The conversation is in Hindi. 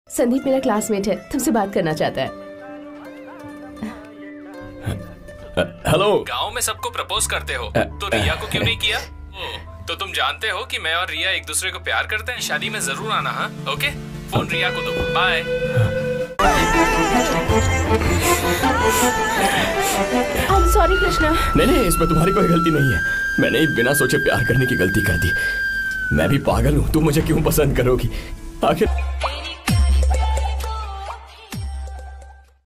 संदीप मेरा क्लासमेट है, तुमसे बात करना चाहता है। हेलो। गांव में सबको प्रपोज करते हो तो रिया को क्यों नहीं किया? तो तुम जानते हो कि मैं और रिया एक दूसरे को प्यार करते हैं। शादी में जरूर आना। हाँ ओके, फोन रिया को दो। बाय। सॉरी कृष्णा। नहीं, इसमें तुम्हारी कोई गलती नहीं है। मैंने बिना सोचे प्यार करने की गलती कर दी। मैं भी पागल हूँ, तुम मुझे क्यों पसंद करोगी आखिर?